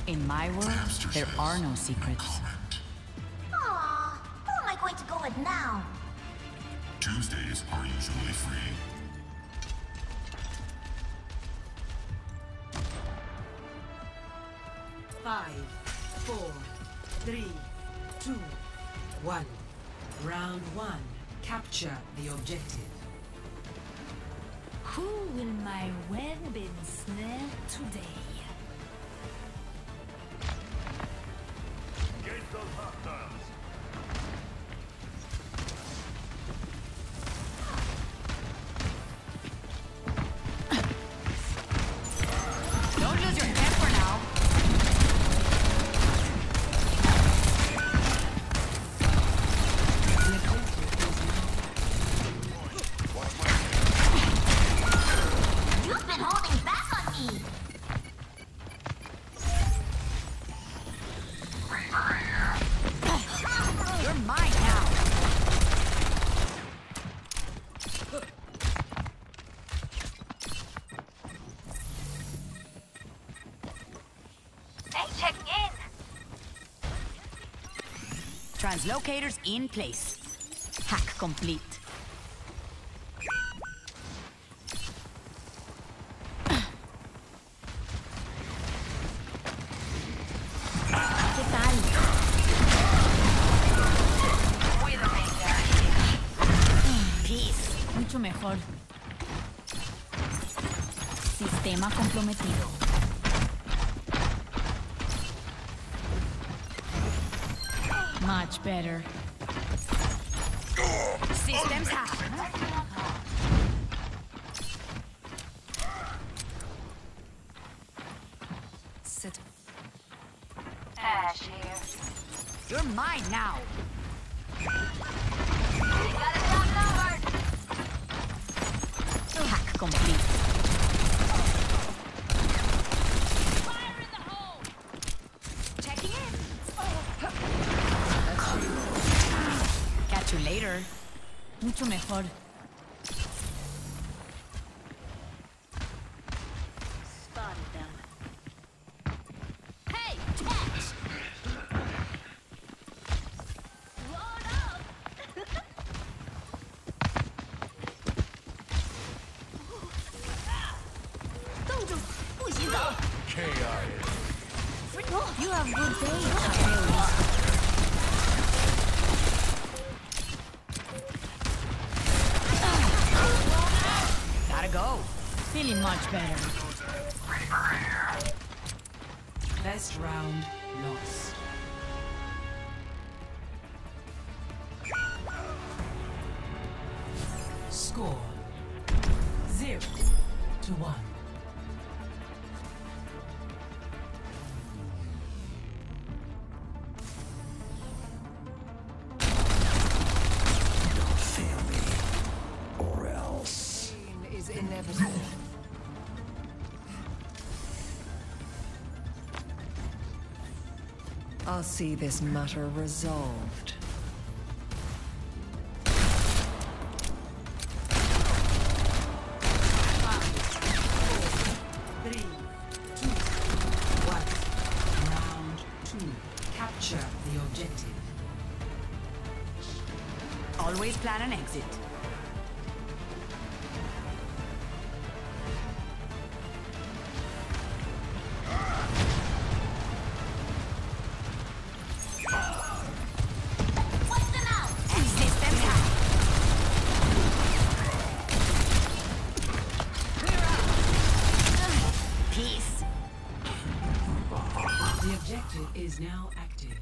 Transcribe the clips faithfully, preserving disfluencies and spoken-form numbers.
In my world, there are no secrets. Aw, who am I going to go with now? Tuesdays are usually free. Five, four, three, two, one. Round one. Capture the objective. Who will my web ensnare today? Engage those hostiles. Don't lose your temper now. You've been holding back on me. You're mine now. Hey, checking in. Translocators in place. Hack complete. ¿Qué tal? Peace. Mucho mejor. Sistema comprometido. Much better. Systems hack. Sit. Ash here. You're mine now. You gotta stop covered. Hack complete. Fire in the hole. Checking in. Catch you later. Mucho mejor. Spotted them. Hey, catch! Load up! Don't do- 不许走! K I A. You have good days, Achilles. Gotta go. Feeling much better. Best round lost. Score zero to one. Fail me, or else. Is inevitable. I'll see this matter resolved. Three, two, one. Round two. Capture the objective. Always plan an exit. What's them out? Systems hack. Peace. The objective is now active.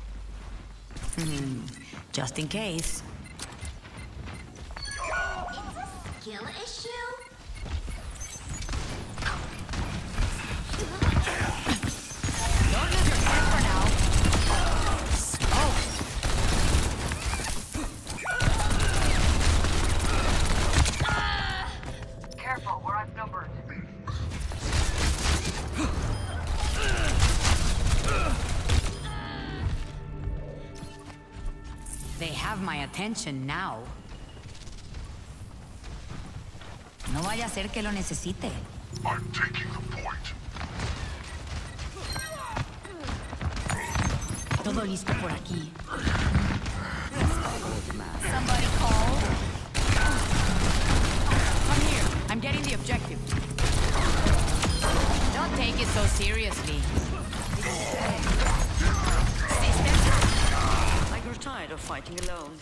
Just in case. Skill issue? Don't lose your temper now. Oh. Careful, we're outnumbered. They have my attention now. No vaya a ser que lo necesite. I'm taking the point. Todo listo por aquí. Somebody call. Come here. I'm getting the objective. Don't take it so seriously. I grew tired of fighting alone.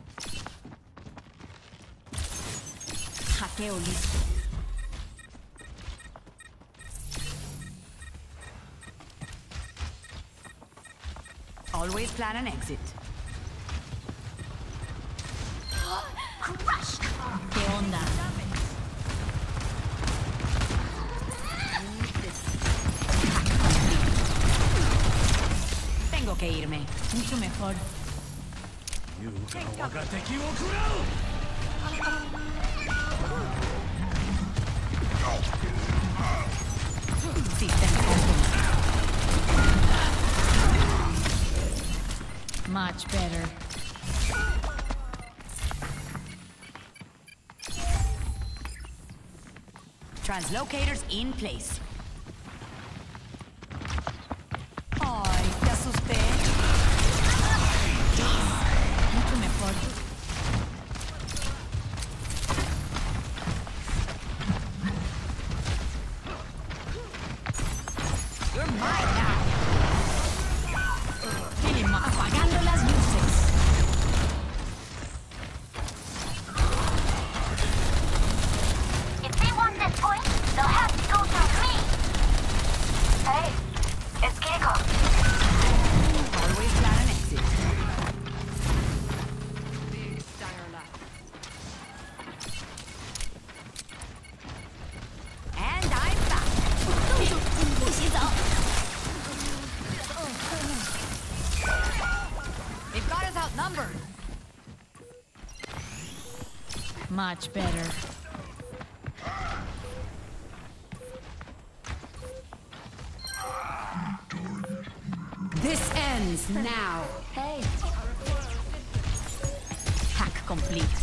Hackeo listo. Always plan an exit. Crush! ¿Qué onda? Tengo que irme. Mucho mejor. System open. Much better. Translocators in place. Ay, te asusté. Mucho mejor. You're mine now. Mínimo, apagando las luces. If they want this point, they'll have to go through me. Hey, it's Keiko. Always plan an exit. And I'm back. They've got us outnumbered. Much better. This ends now. Hey. Hack complete.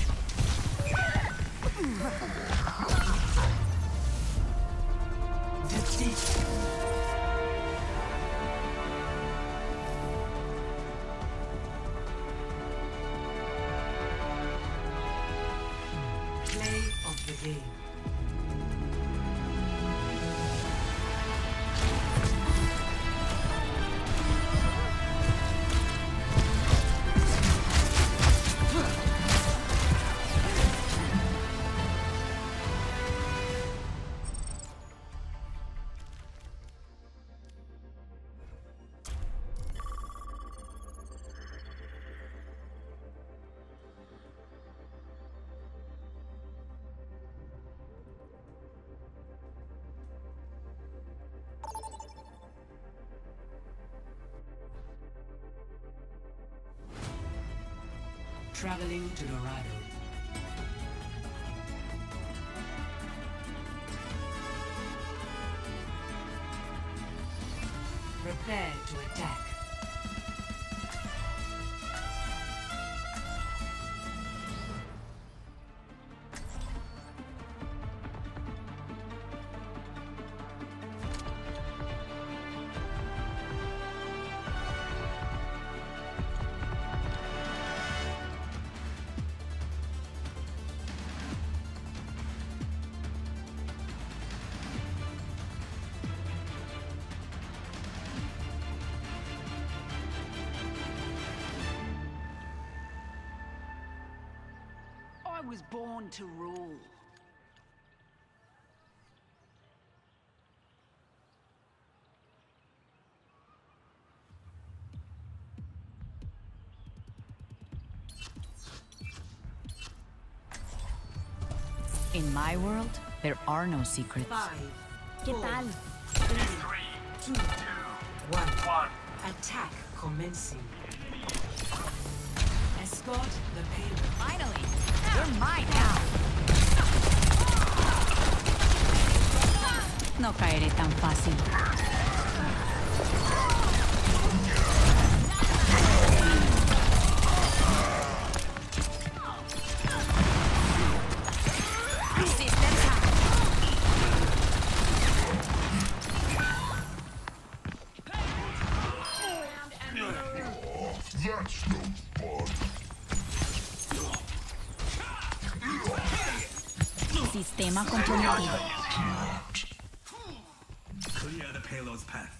Play of the game. Traveling to Dorado. Prepare to attack. I was born to rule. In my world, there are no secrets. Five, ¿Qué four, tal? three, two, one. Attack commencing. Escort the payload. Finally, you're mine now. No caeré tan fácil. Systems hacked. Sistema comprometido. Clear the payload's path.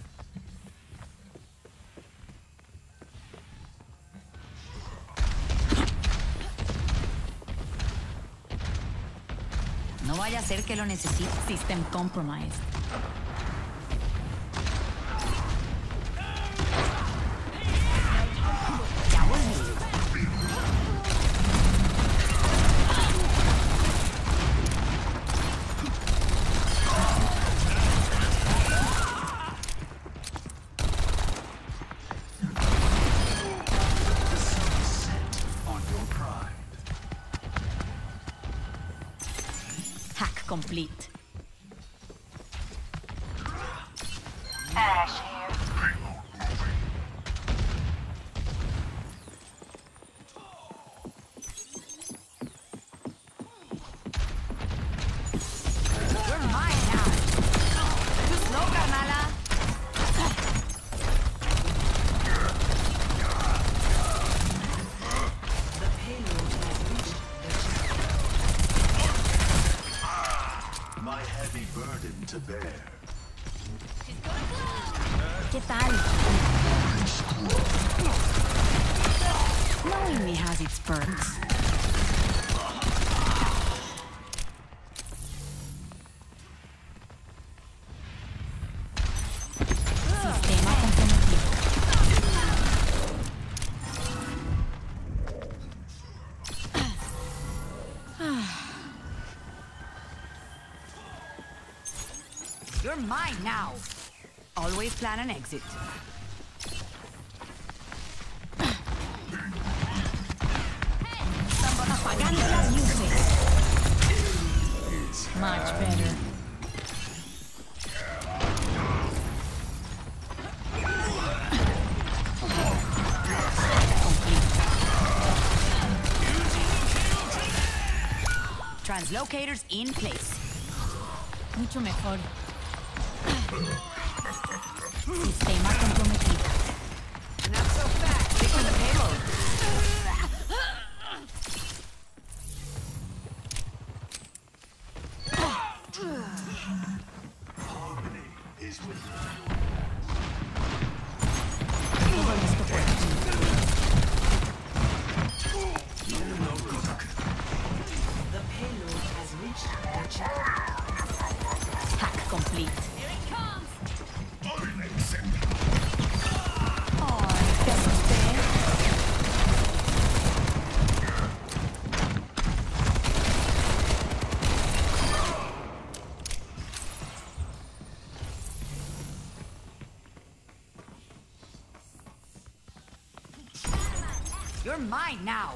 No vaya a ser que lo necesite. System compromised. Ya volví. On your pride. Hack complete. Ash here. You're mine now. Too slow, Carmela. The payload has reached the channel. My heavy burden to bear. ¿Qué tal? Knowing me has its perks. Sistema comprometido. You're mine now. Always plan an exit. Apagando las luces. Much better. Translocators in place. Mucho mejor. Sistema comprometido. Not so fast. Stick with the payload. Harmony is with Todo listo por aquí. The payload has reached the channel. Hack complete. You're mine now.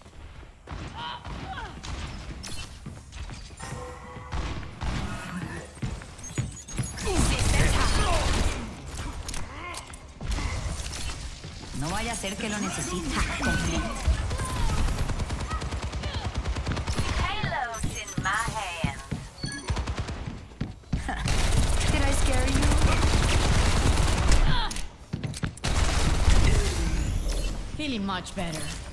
No vaya a ser que lo necesite. Hack complete. Payload's in my hands. Did I scare you? Feeling much better.